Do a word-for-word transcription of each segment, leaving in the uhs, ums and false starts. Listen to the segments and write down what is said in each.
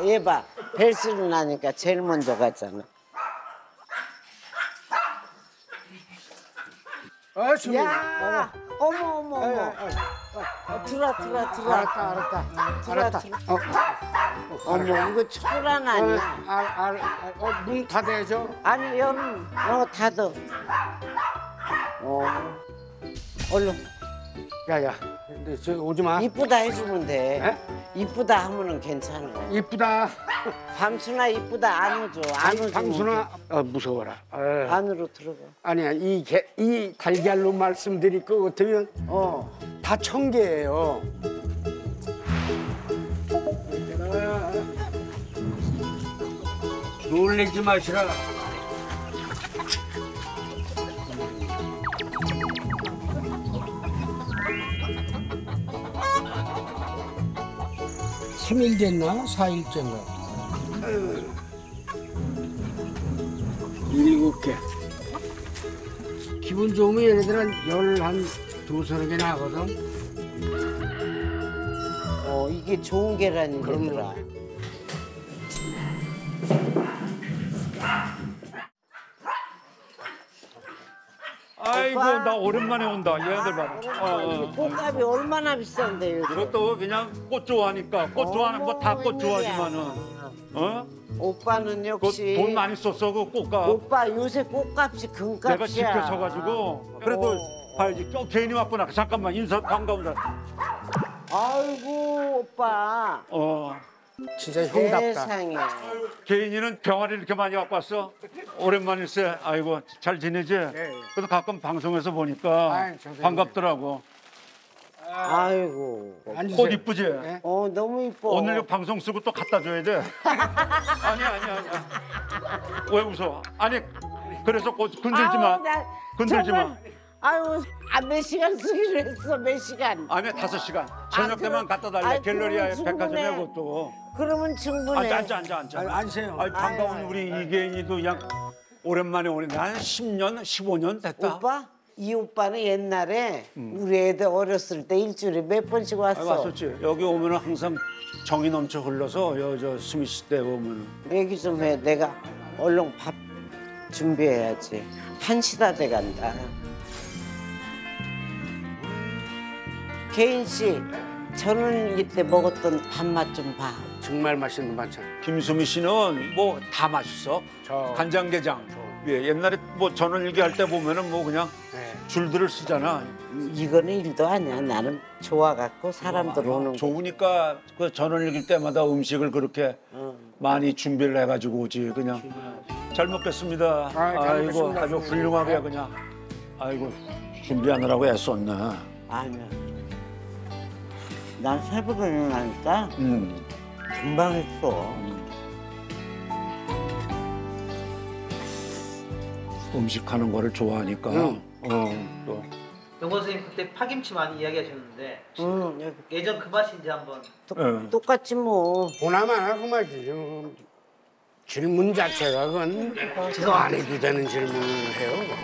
얘 봐. 벨소리 나니까 제일 먼저 가잖아. 아, 수미. 야, 어머 어머 어머. 어, 어, 들어 들어 들어. 알았다, 알았다. 들어 알았다. 들어. 어, 어머 이거 초란 어, 아니야? 알, 알, 어, 문 닫아야죠. 아니 여름 어 닫어. 어. 얼른 야야, 근데 저 오지 마. 이쁘다 해주면 돼. 에? 이쁘다 하면은 괜찮아. 이쁘다. 밤수나 이쁘다 안 오죠. 안 오죠. 방순아, 어, 무서워라. 어. 안으로 들어가. 아니야, 이, 개, 이 달걀로 말씀드릴 거 같으면 어. 다 청개예요. 놀래지 마시라. 삼 일 됐나? 사 일째인가? 일곱 개. 기분 좋으면 얘네들은 열 한 두서너 개 나거든. 어 이게 좋은 계란이더라. 아이고 오빠. 나 오랜만에 온다. 얘네들 봐라. 어, 어. 꽃값이 얼마나 비싼데 요즘. 이것도 그냥 꽃 좋아하니까 꽃 좋아하는 거 다 꽃 좋아하지만은 어? 오빠는 그 역시 돈 많이 썼어 그 꽃값. 오빠 요새 꽃값이 금값이야. 내가 지켜서가지고 그래도 어. 봐야지. 어, 괜히 왔구나. 잠깐만 인사 반가운다. 아이고 오빠. 어. 진짜 형답다. 세상에. 개인이는 병아리 이렇게 많이 갖고 왔어. 오랜만일세. 아이고 잘 지내지? 예. 그래도 가끔 방송에서 보니까 아이, 저도 반갑더라고. 아이고. 앉으세요. 꽃 이쁘지? 예? 어 너무 이뻐. 오늘 이 방송 쓰고 또 갖다 줘야 돼. 아니 아니 아니. 왜 웃어? 아니 그래서 꽃 건들지 마. 아우, 나 건들지 정말, 마. 아유, 아, 몇 시간 쓰기로 했어, 몇 시간. 아니 다섯 시간. 저녁 때만 그럼- 갖다 달래. 아이, 갤러리아에 그러면 백화점에 충분해. 그것도. 그러면 충분해. 앉아 앉아 앉아 앉아. 아, 앉으세요. 아이 반가운 아유, 우리 이계인이도 그냥 오랜만에 오네. 한 십 년, 십오 년 됐다. 오빠? 이 오빠는 옛날에 우리 애들 어렸을 때 일주일에 몇 번씩 왔어. 아, 왔었지. 여기 오면은 항상 정이 넘쳐 흘러서 여저 수미 씨 때 오면은. 얘기 좀 해. 내가 얼른 밥 준비해야지. 한 시 다 돼간다. 개인 씨, 저는 이때 먹었던 밥맛 좀 봐. 정말 맛있는 반찬. 김수미 씨는 뭐 다 맛있어. 저. 간장게장. 예, 옛날에 뭐 전원일기 할 때 보면은 뭐 그냥 네. 줄들을 쓰잖아. 이거는 일도 아니야. 나는 좋아갖고 사람들 오는 거. 좋으니까 그 전원일기 때마다 음식을 그렇게 어. 많이 준비를 해가지고 오지 그냥. 잘 먹겠습니다. 아, 잘 아이고 먹겠습니다. 아주 훌륭하게 그냥. 아이고 준비하느라고 애썼네. 아니야. 난 새벽에 일어나니까 음. 금방 했어. 음식하는 거를 좋아하니까. 응. 어, 또. 영건 선생님 그때 파김치 많이 이야기하셨는데 응, 여기 예전 그 맛인지 한번 똑, 예. 똑같지 뭐. 보나마나 그 말이죠. 질문 자체가 그건 안 해도 되는 질문을 해요.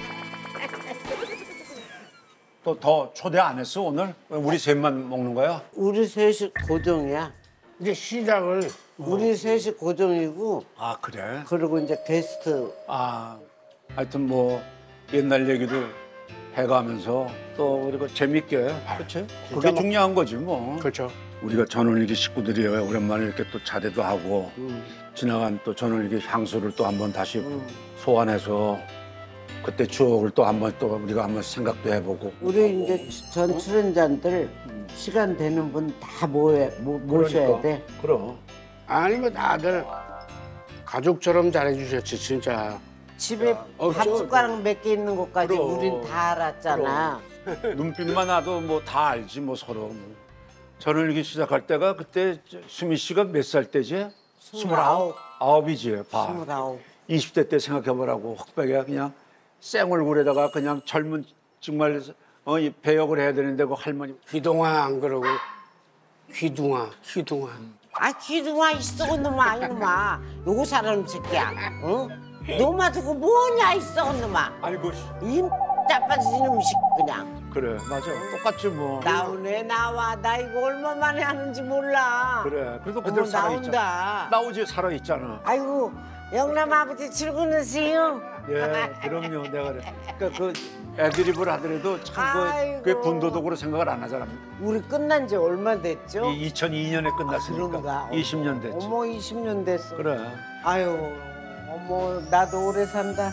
또 더 초대 안 했어 오늘? 왜 우리 셋만 먹는 거야? 우리 셋이 고정이야. 이제 시작을 우리 셋이 고정이고 아 그래? 그리고 이제 게스트. 아 하여튼 뭐 옛날 얘기도 해가면서 또 우리가 재밌게 그렇지? 그게 뭐- 중요한 거지 뭐. 그렇죠. 우리가 전원일기 식구들이 오랜만에 이렇게 또 자대도 하고 음, 지나간 또 전원일기 향수를 또 한번 다시 음. 소환해서 그때 추억을 또 한번 또 우리가 한번 생각도 해보고. 우리 이제 전 출연자들 시간 되는 분 다 모여 모, 모셔야 그러니까. 돼. 그럼. 아니 뭐 다들 가족처럼 잘해주셨지 진짜. 집에 어, 밥 저- 숟가락 몇 개 있는 것까지 그럼. 우린 다 알았잖아. 눈빛만 봐도 뭐 다 알지 뭐 서로. 뭐. 전원일기 시작할 때가 그때 저 수미 씨가 몇 살 때지? 스물아홉. 아홉이지. 봐. 스물아홉. 이십 대 때 생각해보라고 흑백에 그냥 쌩얼굴에다가 그냥 젊은 정말 어, 이 배역을 해야 되는데 그 할머니 휘동아 안 그러고 휘둥아 휘둥아. 아 기둥아 있어 놈아 이놈아. 요거 사람 새끼야. 응? 너마 두고 뭐냐 있어 놈아. 아이고 이 자빠진 음식 그냥. 그래 맞아 똑같지 뭐. 나오네 나와. 나 이거 얼마 만에 하는지 몰라. 그래 그래도 어머, 그대로 살아있잖아. 나온다. 나오지 살아있잖아. 아이고 영남 아버지 출근하세요. 예 그럼요 내가 그래. 그러니까 그 애드립을 하더라도 참 아이고. 그 군도덕으로 생각을 안 하잖아. 우리 끝난 지 얼마 됐죠? 이 이천이 년에 끝났으니까 그런가? 이십 년 됐지. 어머 이십 년 됐어. 그래. 아유 어머 나도 오래 산다.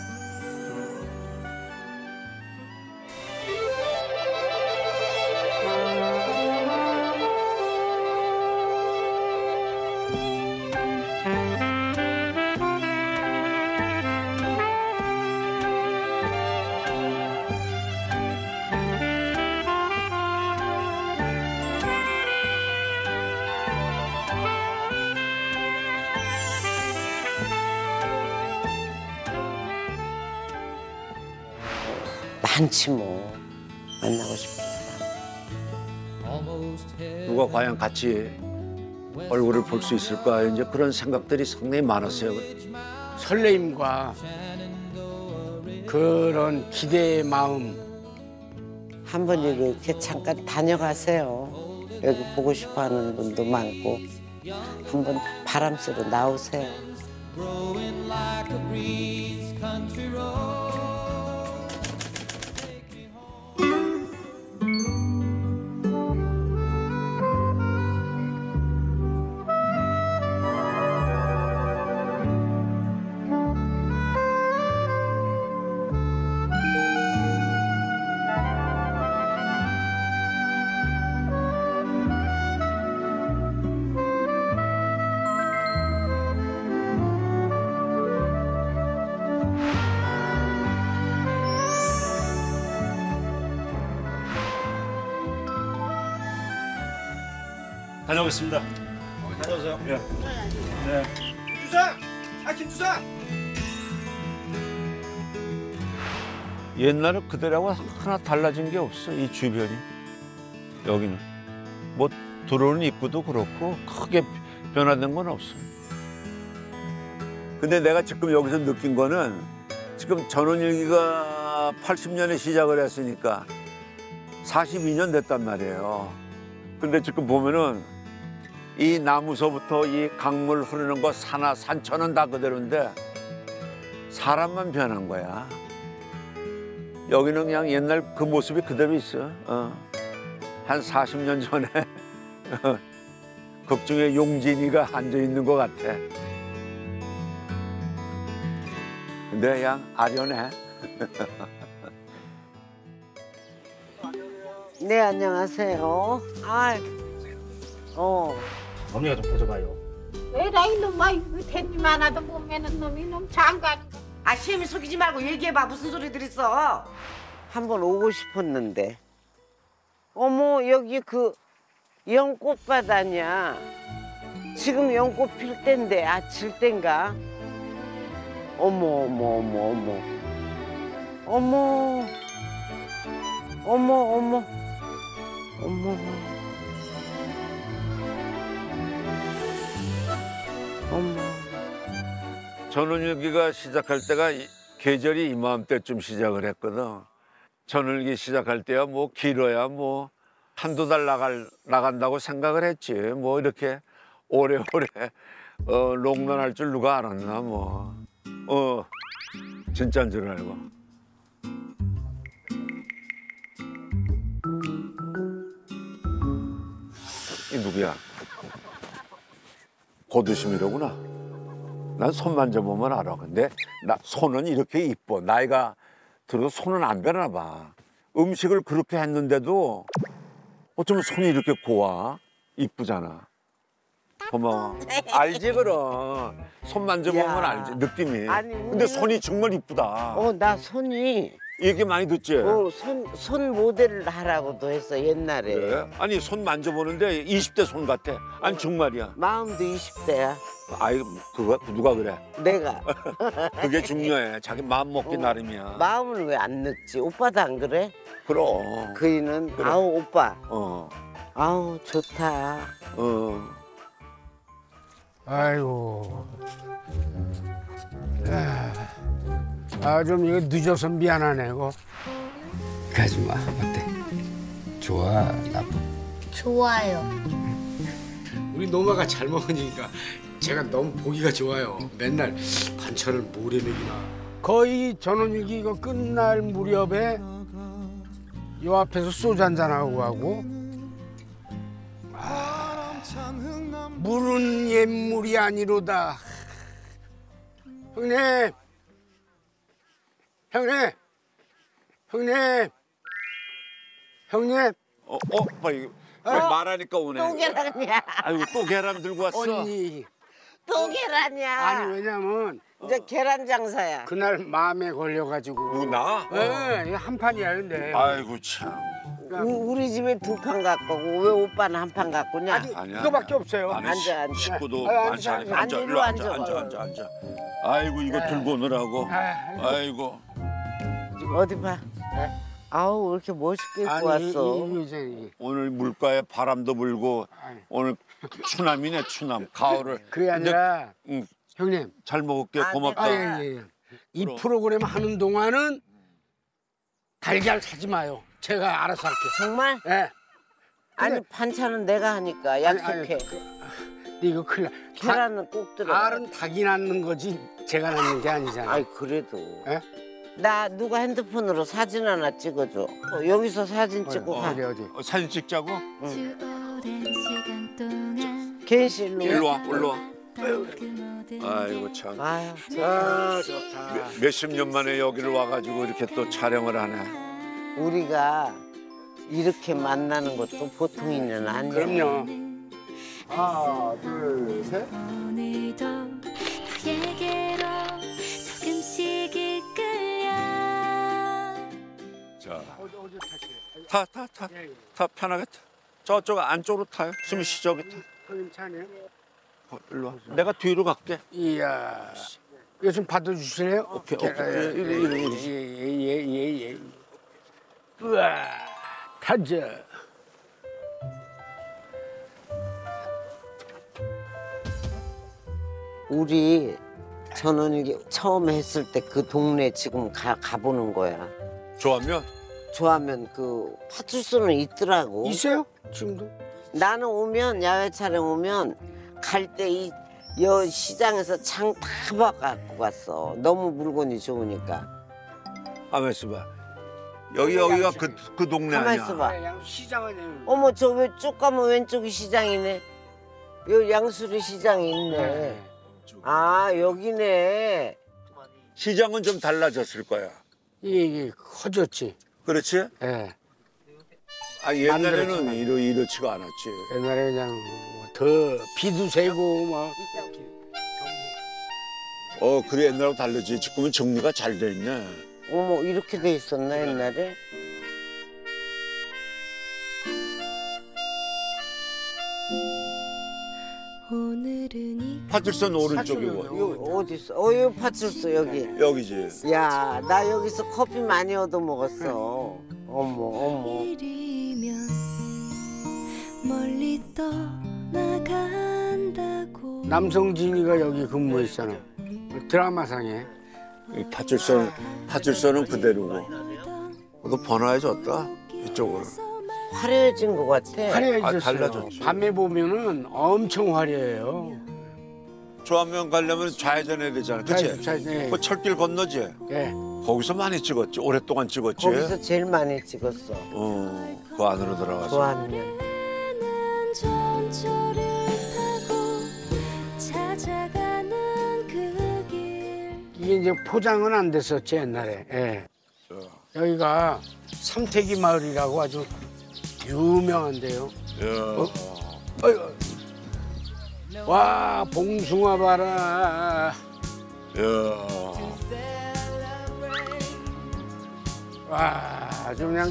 많지 뭐 만나고 싶은 사람. 누가 과연 같이 얼굴을 볼 수 있을까 이제 그런 생각들이 상당히 많았어요. 설레임과 그런 기대의 마음. 한번 이렇게 잠깐 다녀가세요. 여기 보고 싶어하는 분도 많고 한번 바람 쐬러 나오세요. 다녀오겠습니다. 다녀오세요. 예. 네. 김주상! 아 김주상! 옛날에 그대라고 하나 달라진 게 없어 이 주변이. 여기는 뭐 들어오는 입구도 그렇고 크게 변화된 건 없어. 근데 내가 지금 여기서 느낀 거는 지금 전원일기가 팔십 년에 시작을 했으니까 사십이 년 됐단 말이에요. 근데 지금 보면은 이 나무서부터 이 강물 흐르는 거 산하 산천은 다 그대로인데 사람만 변한 거야. 여기는 그냥 옛날 그 모습이 그대로 있어. 어. 한 사십 년 전에 극중에 용진이가 앉아 있는 것 같아. 근데 그냥 아련해. 네 안녕하세요. 아, 어. 어머니가 좀 보져봐요. 왜라 이놈아 이거 텐님 하나도 못 매는 놈이 놈 장가는 거. 아 시엠이 속이지 말고 얘기해봐. 무슨 소리들 있어? 한번 오고 싶었는데. 어머 여기 그 연꽃밭 아니야. 지금 연꽃 필 때인데 아칠 땐가? 어머 어머 어머 어머 어머 어머 어머 어머 어머 전원일기가 시작할 때가 이- 계절이 이맘때쯤 시작을 했거든. 전원일기 시작할 때야 뭐 길어야 뭐 한두 달 나갈, 나간다고 생각을 했지. 뭐 이렇게 오래오래 어, 롱런할 줄 누가 알았나 뭐. 어 진짜인 줄 알고. 이 누구야? 고두심이로구나. 난 손 만져보면 알아. 근데 나 손은 이렇게 이뻐. 나이가 들어도 손은 안 변하나 봐. 음식을 그렇게 했는데도 어쩌면 손이 이렇게 고와. 이쁘잖아. 고마워. 알지 그럼. 손 만져보면 야. 알지 느낌이. 아니, 근데 우리는- 손이 정말 이쁘다. 어 나 손이 얘기 많이 듣지? 어, 손, 손 모델을 하라고도 했어 옛날에. 그래? 아니 손 만져보는데 이십 대 손 같아. 아니 정말이야. 마음도 이십 대야. 아이 그거 누가 그래? 내가. 그게 중요해. 자기 마음 먹기 어. 나름이야. 마음을 왜 안 늙지? 오빠도 안 그래? 그럼. 그이는 그래. 아우 오빠. 어. 아우 좋다. 어. 아이고. 아 좀 이거 늦어서 미안하네 이거. 그 아줌마 어때? 좋아, 나빠? 좋아요. 우리 노마가 잘 먹으니까 제가 너무 보기가 좋아요. 맨날 반찬을 모래 먹이나. 거의 전원일기 이거 끝날 무렵에 요 앞에서 소주 한잔 하고 가고. 아, 물은 옛물이 아니로다. 형님, 형님, 형님, 형님. 어, 어, 봐 이거 말하니까 오네. 또 계란이야. 아이고 또 계란 들고 왔어. 언니. 또 계란이야. 아니 왜냐면 이제 계란 장사야. 그날 마음에 걸려가지고. 누구 나? 예, 이거 한 판이야 근데. 아이고 참. 우- 우리 집에 두 판 갖고 오고 왜 오빠는 한 판 갖고냐? 아니, 아니야, 이거밖에 아니야. 없어요. 아니, 앉아, 앉아. 식구도 아니, 앉아, 앉아, 앉아, 앉아, 앉아, 일로 앉아, 앉아. 앉아, 앉아, 앉아. 아이고 이거 들고 오느라고. 아, 아이고. 어디 봐. 네? 아우 왜 이렇게 멋있게 입고 아니 왔어. 이, 이, 이제 오늘 물가에 바람도 불고 아니. 오늘 추남이네 추남 가을을. 그게 아니라 응, 형님. 잘 먹을게 아, 고맙다. 아, 내가- 예, 예, 예. 이 그럼. 프로그램 하는 동안은 달걀 사지 마요. 제가 알아서 할게. 정말? 예. 아니 근데- 반찬은 내가 하니까 아니, 약속해. 아니, 근데 이거 큰일 나. 계란은 꼭 들어가. 알은 닭이 낳는 거지 제가 낳는 게 아니잖아. 아이 그래도. 예? 나 누가 핸드폰으로 사진 하나 찍어줘. 어, 여기서 사진 찍고 가. 어디 어디. 어, 사진 찍자고? 겐실로. 일로 와, 일로 와. 아이고 참. 아유, 아 좋다. 몇- 몇십 년 만에 여기를 와가지고 이렇게 또 촬영을 하네. 우리가 이렇게 만나는 것도 보통 인연 아니야. 그럼요. 하나 둘 셋. 오늘도 나에게로 조금씩 이끌려. 자, 어디 어디 타시. 타, 타, 타, 예, 예. 타 편하게 타. 저쪽 안쪽으로 타요. 수미 씨 저기 타. 형님 차네요. 어, 일로 와. 내가 뒤로 갈게. 이야. 이거 좀 받아주실래요? 오케이, 오케이. 이리, 이리, 이리. 예예예 예, 예. 우와, 타자. 우리 전원일기 처음 했을 때 그 동네 지금 가, 가보는 거야. 좋아하면 좋아하면 그 파출소는 있더라고. 있어요? 지금도? 나는 오면 야외 촬영 오면 갈 때 이 여 시장에서 창 다 봐갖고 갔어. 너무 물건이 좋으니까. 가만 있어봐. 여기 여기가 그 그 동네 가만 아니야. 있어봐. 네, 양 시장 아니에요. 어머 저 왜 쭉 가면 왼쪽이 시장이네. 요 양수리 시장이 있네. 아 여기네. 시장은 좀 달라졌을 거야. 이게, 이게 커졌지. 그렇지? 예. 아 옛날에는 만들었지만. 이러 이렇지가 않았지. 옛날에 그냥 뭐더 비도 새고 막. 어 그래 옛날하고 다르지. 지금은 정리가 잘 돼 있네. 어머 이렇게 돼 있었나 옛날에? 오늘은 이 파출소는 오른쪽이고 요 어디 있어? 어 여기 파출소 여기. 여기지. 야 나 여기서 커피 많이 얻어 먹었어. 어머 어머. 일이면 멀리 떠나간다고. 남성진이가 여기 근무했잖아. 드라마상에. 이 파출소는 파출소는 그대로고. 너 번화해졌다 이쪽으로. 화려해진 것 같아. 화려해졌어요. 아, 달라졌지. 밤에 보면은 엄청 화려해요. 조합면 가려면 좌회전해야 되잖아. 그치? 자, 네. 그 철길 건너지? 예. 거기서 많이 찍었지. 오랫동안 찍었지. 거기서 제일 많이 찍었어. 어, 그 안으로 들어가서. 좋아하는. 는 전철을 타고 찾아가는 그 길. 이게 이제 포장은 안 됐었지 옛날에. 예. 여기가 삼태기 마을이라고 아주 유명한데요. 야. 어이구. 와 봉숭아 봐라. 야. 와 아주 그냥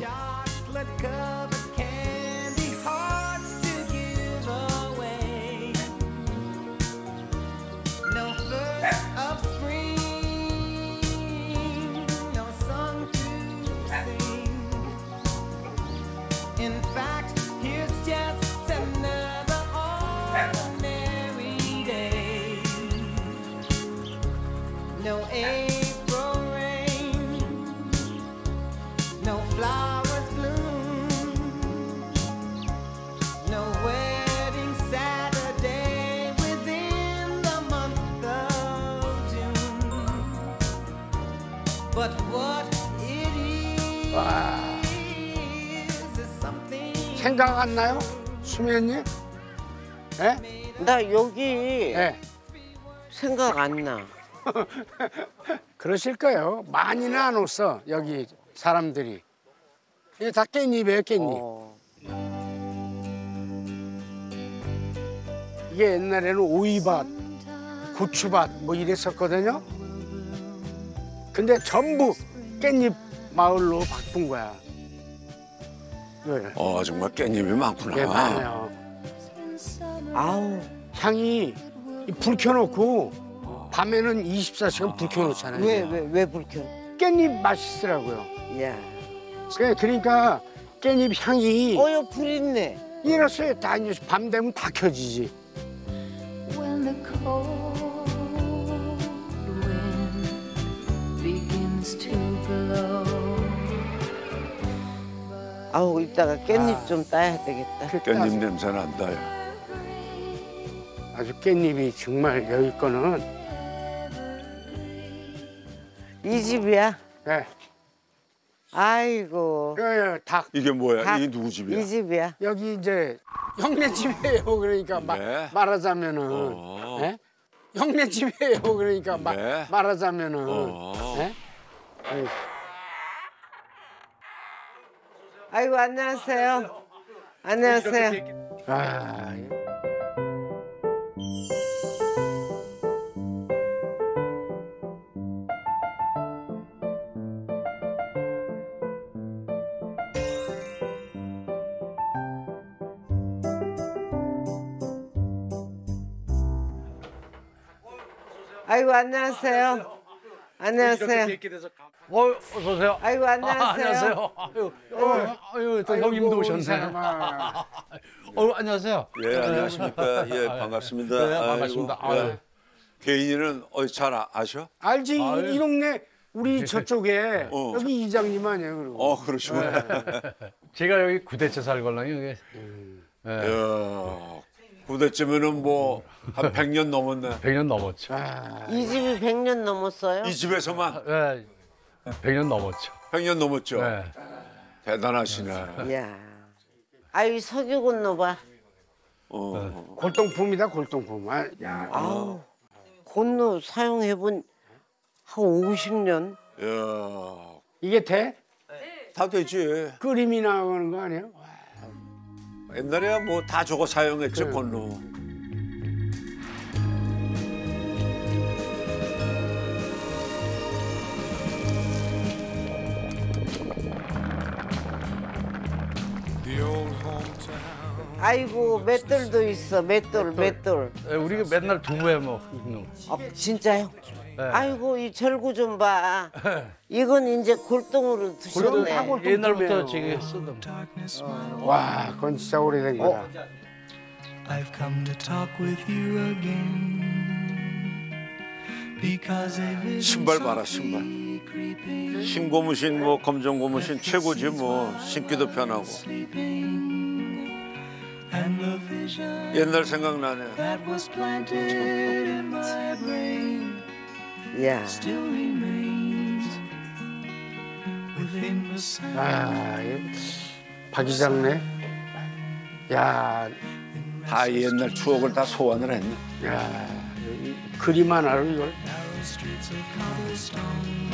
In fact, here's just another ordinary day. No April rain, no flowers. 생각 안 나요? 수면님? 예? 나 여기 예. 생각 안 나. 그러실 거예요. 많이는 안 왔어, 여기 사람들이. 이게 다 깻잎이에요, 깻잎. 어. 이게 옛날에는 오이밭, 고추밭 뭐 이랬었거든요. 근데 전부 깻잎 마을로 바꾼 거야. 네. 어 정말 깻잎이 많구나. 예, 많아요. 아우. 향이 이불 켜놓고 밤에는 이십사 시간 불 켜놓잖아요. 왜 왜 왜 불켜? 깻잎 맛있더라고요. 야. 그래, 그러니까 깻잎 향이 어여 불 있네. 이랬어요. 다 이제 밤 되면 다 켜지지. When the cold wind begins to blow. 아우 이따가 깻잎 좀 따야 되겠다. 깻잎 냄새 난다. 야. 아주 깻잎이 정말 여기 거는 이 집이야. 예, 아이고. 예, 예, 닭. 이게 뭐야? 닭. 이게 누구 집이야? 이 집이야. 여기 이제 형네 집이에요. 그러니까 마- 네. 말하자면은 어. 예? 형네 집이에요. 그러니까 마- 네. 말하자면은 어. 예? 아이고. 아이고 안녕하세요. 안녕하세요. 아, 아이고 안녕하세요. 안녕하세요. 어, 어서 오세요. 아이고 안녕하세요. 아, 안녕하세요. 아유, 어, 아유, 또 형님도 오셨네. 사람아. 어, 안녕하세요. 예 안녕하십니까. 예 반갑습니다. 네, 반갑습니다. 아이고, 예. 아유. 개인이는 어, 잘 아- 아셔? 알지? 아유. 이 동네 우리 저쪽에 어. 여기 이장님 아니에요, 그리고. 어 그러시구나. 제가 여기 구대째 살걸랑요, 여기. 예, 야, 구대쯤에는 뭐 한 백 년 넘었네. 백 년 넘었죠. 아, 이 집이 백 년 넘었어요? 이 집에서만 예, 백 년 넘었죠. 백 년 넘었죠. 예. 대단하시네. 야. 아이 석유 건너 봐. 어. 골동품이다, 골동품. 아, 야, 아우. 건너 사용해본 한 오십 년? 야, 이게 돼? 다 되지. 끓임이 나오는 거 아니에요? 옛날에야 뭐 다 저거 사용했지 그래. 건로. 아이고 맷돌도 있어. 맷돌, 맷돌. 예, 우리가 맨날 두부에 뭐. 음. 아, 진짜요? 예. 아이고 이 절구 좀 봐. 이건 이제 골동으로 골동 드셨네. 다 골동. 옛날부터 지금 쓰던. 와, 그건 진짜 오래된 거다. I've come to talk with you again. Because a vision 신발 봐라 신발. softly creeping, 흰 고무신 뭐 검정 고무신 최고지 뭐 신기도 편하고. sleeping. And the vision 옛날 생각나네. that was planted in my brain 야. still remains within the sound. 아, 박 이장네. 야, 다 옛날 추억을 다 소환을 했네. 야, 이 그림 하나로 이걸. Narrow streets of cobblestone.